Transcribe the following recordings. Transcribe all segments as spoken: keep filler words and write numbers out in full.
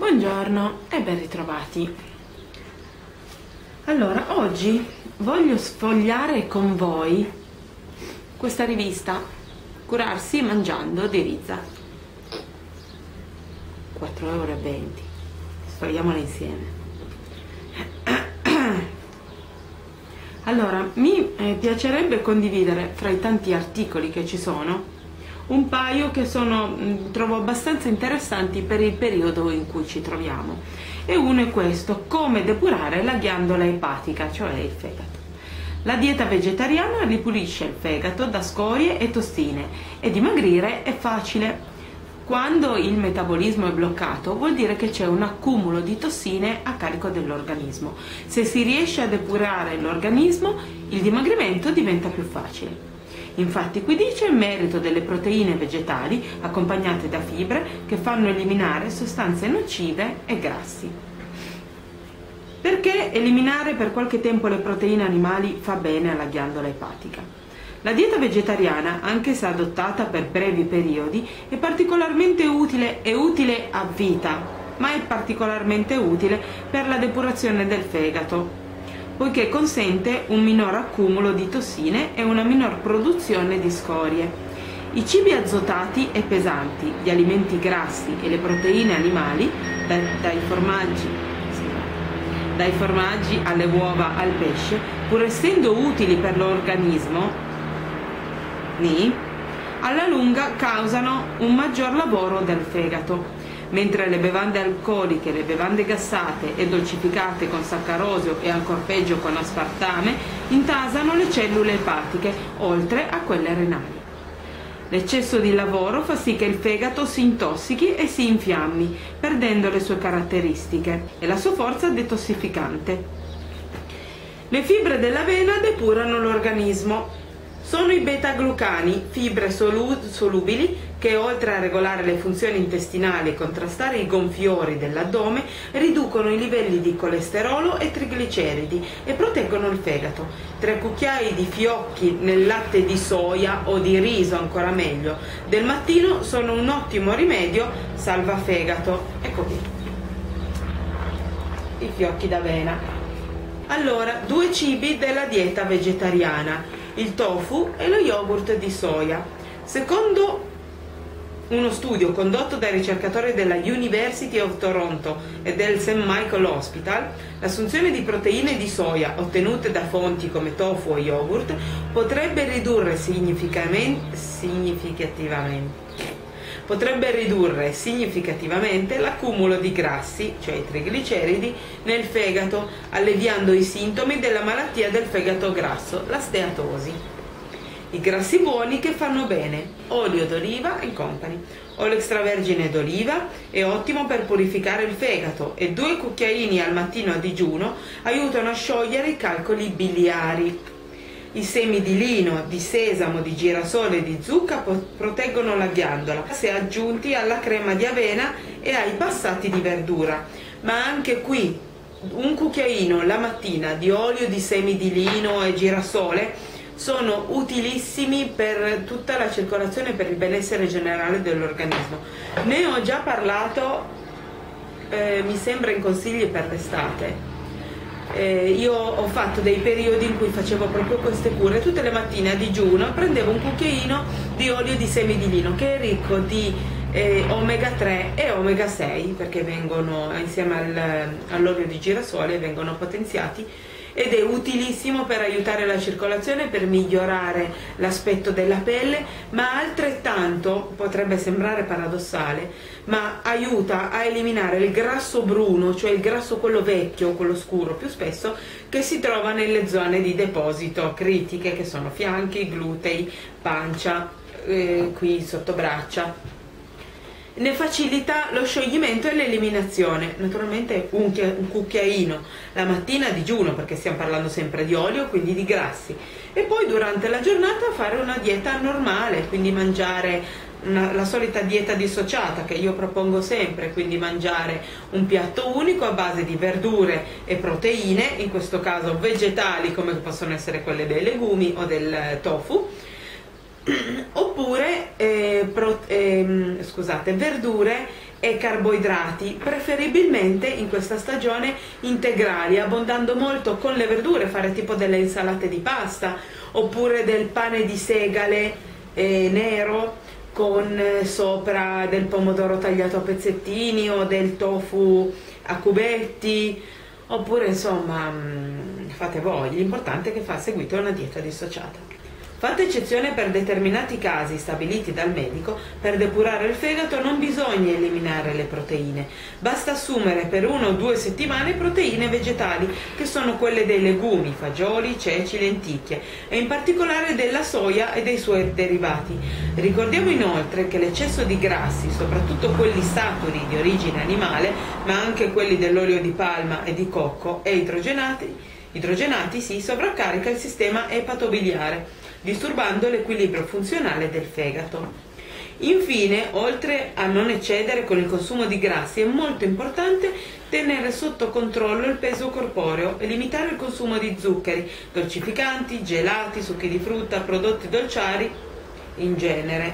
Buongiorno e ben ritrovati. Allora, oggi voglio sfogliare con voi questa rivista Curarsi mangiando di Rizza, quattro euro e venti. Sfogliamola insieme. Allora, mi eh, piacerebbe condividere fra i tanti articoli che ci sono un paio che sono, mh, trovo abbastanza interessanti per il periodo in cui ci troviamo. E uno è questo: come depurare la ghiandola epatica, cioè il fegato. La dieta vegetariana ripulisce il fegato da scorie e tossine e dimagrire è facile. Quando il metabolismo è bloccato vuol dire che c'è un accumulo di tossine a carico dell'organismo. Se si riesce a depurare l'organismo, il dimagrimento diventa più facile. Infatti qui dice il merito delle proteine vegetali accompagnate da fibre che fanno eliminare sostanze nocive e grassi. Perché eliminare per qualche tempo le proteine animali fa bene alla ghiandola epatica? La dieta vegetariana, anche se adottata per brevi periodi, è particolarmente utile e utile a vita, ma è particolarmente utile per la depurazione del fegato, poiché consente un minor accumulo di tossine e una minor produzione di scorie. I cibi azotati e pesanti, gli alimenti grassi e le proteine animali, dai, dai, formaggi, dai formaggi alle uova al pesce, pur essendo utili per l'organismo, alla lunga causano un maggior lavoro del fegato, mentre le bevande alcoliche, le bevande gassate e dolcificate con saccarosio e ancor peggio con aspartame intasano le cellule epatiche, oltre a quelle renali. L'eccesso di lavoro fa sì che il fegato si intossichi e si infiammi, perdendo le sue caratteristiche e la sua forza detossificante. Le fibre dell'avena depurano l'organismo. Sono i beta-glucani, fibre solu solubili che, oltre a regolare le funzioni intestinali e contrastare i gonfiori dell'addome, riducono i livelli di colesterolo e trigliceridi e proteggono il fegato. Tre cucchiai di fiocchi nel latte di soia o di riso, ancora meglio, del mattino sono un ottimo rimedio salva fegato. Ecco qui i fiocchi d'avena. Allora, due cibi della dieta vegetariana: il tofu e lo yogurt di soia. Secondo uno studio condotto dai ricercatori della University of Toronto e del Saint Michael Hospital, l'assunzione di proteine di soia ottenute da fonti come tofu o yogurt potrebbe ridurre significativamente, significativamente potrebbe ridurre significativamente l'accumulo di grassi, cioè i trigliceridi, nel fegato, alleviando i sintomi della malattia del fegato grasso, la steatosi. I grassi buoni che fanno bene: olio d'oliva e company. Olio extravergine d'oliva è ottimo per purificare il fegato e due cucchiaini al mattino a digiuno aiutano a sciogliere i calcoli biliari. I semi di lino, di sesamo, di girasole e di zucca proteggono la ghiandola, se aggiunti alla crema di avena e ai passati di verdura. Ma anche qui un cucchiaino la mattina di olio di semi di lino e girasole sono utilissimi per tutta la circolazione e per il benessere generale dell'organismo. Ne ho già parlato, eh, mi sembra, in consigli per l'estate. Eh, io ho fatto dei periodi in cui facevo proprio queste cure. Tutte le mattine a digiuno prendevo un cucchiaino di olio di semi di lino, che è ricco di eh, omega tre e omega sei, perché vengono insieme al, all'olio di girasole, vengono potenziati, ed è utilissimo per aiutare la circolazione, per migliorare l'aspetto della pelle, ma altrettanto, potrebbe sembrare paradossale, ma aiuta a eliminare il grasso bruno, cioè il grasso quello vecchio, quello scuro più spesso, che si trova nelle zone di deposito critiche, che sono fianchi, glutei, pancia, eh, qui sotto braccia. Ne facilita lo scioglimento e l'eliminazione. Naturalmente un, un cucchiaino la mattina a digiuno, perché stiamo parlando sempre di olio, quindi di grassi, e poi durante la giornata fare una dieta normale, quindi mangiare una, la solita dieta dissociata che io propongo sempre, quindi mangiare un piatto unico a base di verdure e proteine, in questo caso vegetali come possono essere quelle dei legumi o del tofu, oppure eh, pro, eh, scusate, verdure e carboidrati, preferibilmente in questa stagione integrali, abbondando molto con le verdure, fare tipo delle insalate di pasta oppure del pane di segale eh, nero con eh, sopra del pomodoro tagliato a pezzettini o del tofu a cubetti, oppure insomma mh, fate voi, l'importante è che fa seguite una dieta dissociata. Fatta eccezione per determinati casi stabiliti dal medico, per depurare il fegato non bisogna eliminare le proteine, basta assumere per una o due settimane proteine vegetali, che sono quelle dei legumi, fagioli, ceci, lenticchie, e in particolare della soia e dei suoi derivati. Ricordiamo inoltre che l'eccesso di grassi, soprattutto quelli saturi di origine animale, ma anche quelli dell'olio di palma e di cocco, e idrogenati, idrogenati si sovraccarica il sistema epatobiliare, disturbando l'equilibrio funzionale del fegato. Infine, oltre a non eccedere con il consumo di grassi, è molto importante tenere sotto controllo il peso corporeo e limitare il consumo di zuccheri, dolcificanti, gelati, succhi di frutta, prodotti dolciari in genere.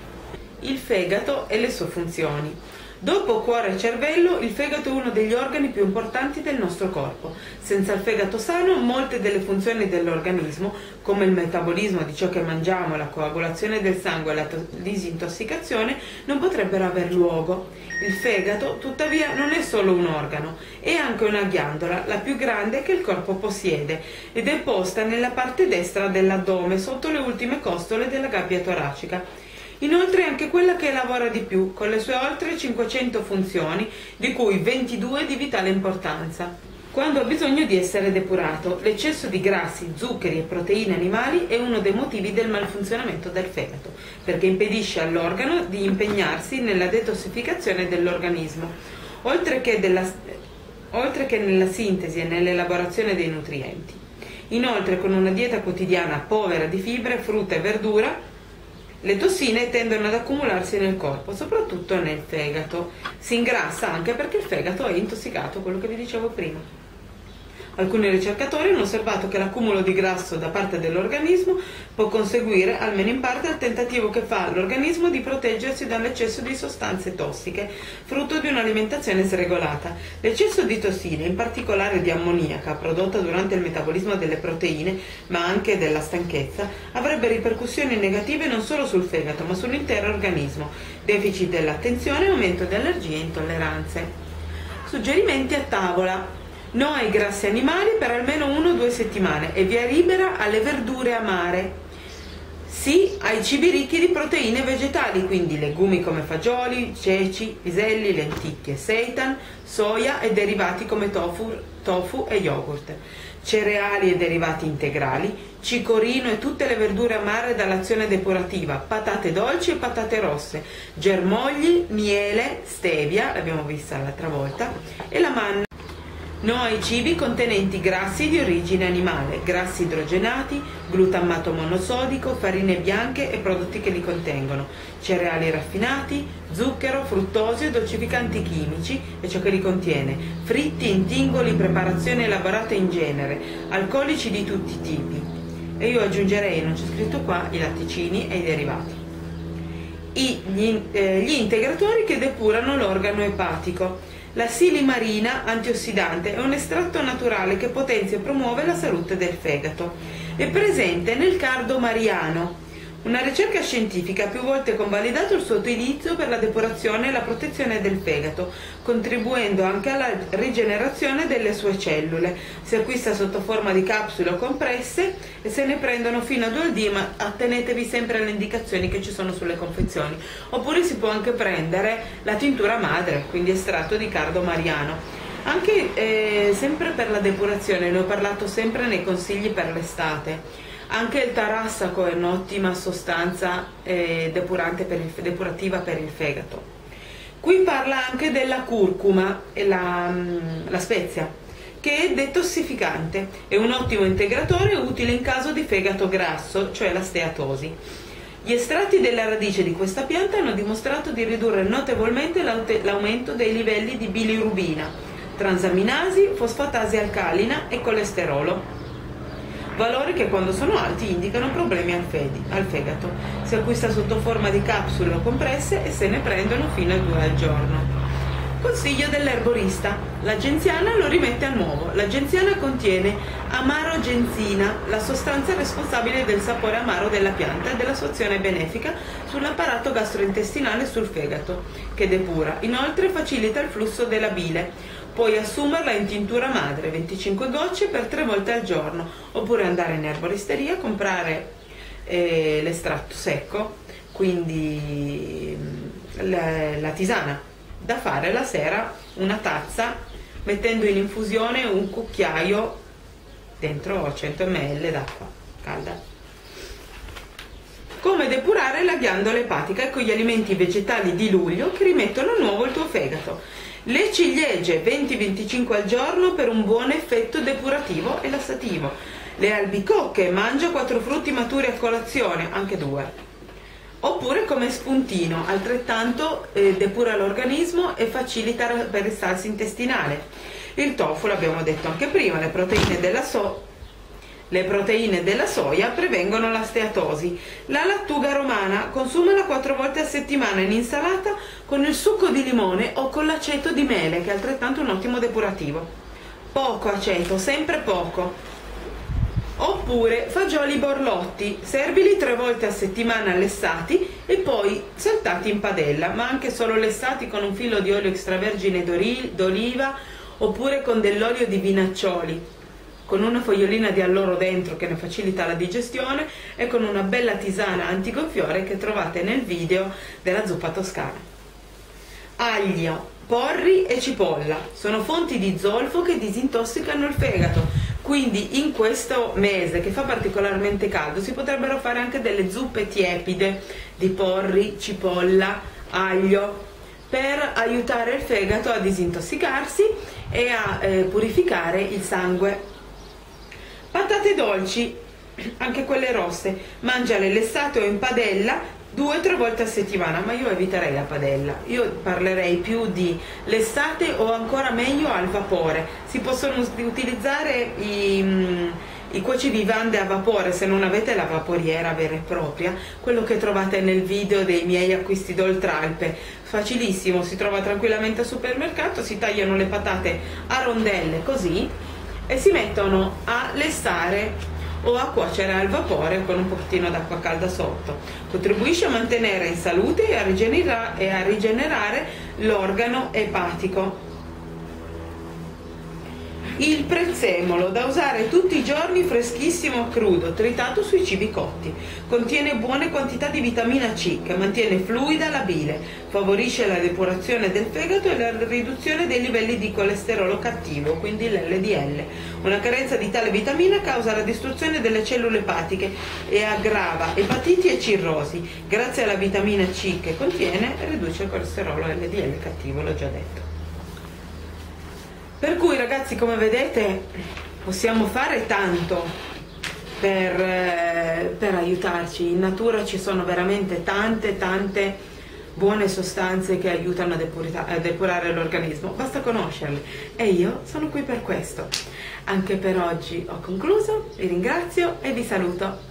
Il fegato e le sue funzioni. Dopo cuore e cervello, il fegato è uno degli organi più importanti del nostro corpo. Senza il fegato sano, molte delle funzioni dell'organismo, come il metabolismo di ciò che mangiamo, la coagulazione del sangue e la disintossicazione, non potrebbero aver luogo. Il fegato, tuttavia, non è solo un organo, è anche una ghiandola, la più grande che il corpo possiede, ed è posta nella parte destra dell'addome, sotto le ultime costole della gabbia toracica. Inoltre è anche quella che lavora di più, con le sue oltre cinquecento funzioni, di cui ventidue di vitale importanza. Quando ha bisogno di essere depurato, l'eccesso di grassi, zuccheri e proteine animali è uno dei motivi del malfunzionamento del fegato, perché impedisce all'organo di impegnarsi nella detossificazione dell'organismo, oltre che, della, oltre che nella sintesi e nell'elaborazione dei nutrienti. Inoltre, con una dieta quotidiana povera di fibre, frutta e verdura, le tossine tendono ad accumularsi nel corpo, soprattutto nel fegato. Si ingrassa anche perché il fegato è intossicato, quello che vi dicevo prima. Alcuni ricercatori hanno osservato che l'accumulo di grasso da parte dell'organismo può conseguire, almeno in parte, al tentativo che fa l'organismo di proteggersi dall'eccesso di sostanze tossiche, frutto di un'alimentazione sregolata. L'eccesso di tossine, in particolare di ammoniaca, prodotta durante il metabolismo delle proteine, ma anche della stanchezza, avrebbe ripercussioni negative non solo sul fegato, ma sull'intero organismo: deficit dell'attenzione, aumento di allergie e intolleranze. Suggerimenti a tavola. No ai grassi animali per almeno una o due settimane e via libera alle verdure amare. Sì ai cibi ricchi di proteine vegetali, quindi legumi come fagioli, ceci, piselli, lenticchie, seitan, soia e derivati come tofu, tofu e yogurt, cereali e derivati integrali, cicorino e tutte le verdure amare dall'azione depurativa, patate dolci e patate rosse, germogli, miele, stevia, l'abbiamo vista l'altra volta, e la manna. No ai cibi contenenti grassi di origine animale, grassi idrogenati, glutammato monosodico, farine bianche e prodotti che li contengono, cereali raffinati, zucchero, fruttosio e dolcificanti chimici e ciò che li contiene, fritti, intingoli, preparazioni elaborate in genere, alcolici di tutti i tipi. E io aggiungerei, non c'è scritto qua, i latticini e i derivati. I, gli, eh, gli integratori che depurano l'organo epatico. La silimarina antiossidante è un estratto naturale che potenzia e promuove la salute del fegato. È presente nel cardo mariano. Una ricerca scientifica ha più volte convalidato il suo utilizzo per la depurazione e la protezione del fegato, contribuendo anche alla rigenerazione delle sue cellule. Si acquista sotto forma di capsule o compresse e se ne prendono fino a due al dì, ma attenetevi sempre alle indicazioni che ci sono sulle confezioni. Oppure si può anche prendere la tintura madre, quindi estratto di cardo mariano. Anche eh, sempre per la depurazione, ne ho parlato sempre nei consigli per l'estate. Anche il tarassaco è un'ottima sostanza eh, depurante per il, depurativa per il fegato. Qui parla anche della curcuma, la, la spezia, che è detossificante, è un ottimo integratore utile in caso di fegato grasso, cioè la steatosi. Gli estratti della radice di questa pianta hanno dimostrato di ridurre notevolmente l'aumento dei livelli di bilirubina, transaminasi, fosfatasi alcalina e colesterolo, valori che quando sono alti indicano problemi al, fedi, al fegato. Si acquista sotto forma di capsule o compresse e se ne prendono fino a due al giorno. Consiglio dell'erborista: la genziana lo rimette a nuovo. La genziana contiene amarogenzina, la sostanza responsabile del sapore amaro della pianta e della sua azione benefica sull'apparato gastrointestinale e sul fegato, che depura. Inoltre facilita il flusso della bile. Puoi assumerla in tintura madre, venticinque gocce per tre volte al giorno, oppure andare in erboristeria a comprare eh, l'estratto secco, quindi la, la tisana da fare la sera, una tazza, mettendo in infusione un cucchiaio dentro cento millilitri d'acqua calda. Come depurare la ghiandola epatica? Ecco gli alimenti vegetali di luglio che rimettono a nuovo il tuo fegato. Le ciliegie, venti venticinque al giorno per un buon effetto depurativo e lassativo. Le albicocche, mangia quattro frutti maturi a colazione, anche due. Oppure come spuntino, altrettanto eh, depura l'organismo e facilita la peristalsi intestinale. Il tofu, l'abbiamo detto anche prima, le proteine della, so le proteine della soia prevengono la steatosi. La lattuga romana, consumala quattro volte a settimana in insalata con il succo di limone o con l'aceto di mele, che è altrettanto un ottimo depurativo. Poco aceto, sempre poco. Oppure fagioli borlotti, servili tre volte a settimana lessati e poi saltati in padella, ma anche solo lessati con un filo di olio extravergine d'oliva oppure con dell'olio di vinaccioli, con una fogliolina di alloro dentro che ne facilita la digestione e con una bella tisana antigonfiore che trovate nel video della zuppa toscana. Aglio, porri e cipolla sono fonti di zolfo che disintossicano il fegato. Quindi in questo mese che fa particolarmente caldo si potrebbero fare anche delle zuppe tiepide di porri, cipolla, aglio, per aiutare il fegato a disintossicarsi e a eh, purificare il sangue. Patate dolci, anche quelle rosse, mangiale lessate o in padella due o tre volte a settimana, ma io eviterei la padella. Io parlerei più di lessate o ancora meglio al vapore. Si possono utilizzare i, i cuoci vivande a vapore se non avete la vaporiera vera e propria, quello che trovate nel video dei miei acquisti d'Oltralpe. Facilissimo, si trova tranquillamente al supermercato, si tagliano le patate a rondelle così e si mettono a lessare o a cuocere al vapore con un pochettino d'acqua calda sotto. Contribuisce a mantenere in salute e a rigenerare, e a rigenerare l'organo epatico. Il prezzemolo, da usare tutti i giorni freschissimo o crudo, tritato sui cibi cotti. Contiene buone quantità di vitamina C che mantiene fluida la bile, favorisce la depurazione del fegato e la riduzione dei livelli di colesterolo cattivo, quindi l'L D L. Una carenza di tale vitamina causa la distruzione delle cellule epatiche e aggrava epatiti e cirrosi. Grazie alla vitamina C che contiene, riduce il colesterolo L D L cattivo, l'ho già detto. Per cui ragazzi, come vedete, possiamo fare tanto per, eh, per aiutarci. In natura ci sono veramente tante tante buone sostanze che aiutano a, depurita, a depurare l'organismo, basta conoscerle e io sono qui per questo. Anche per oggi ho concluso, vi ringrazio e vi saluto.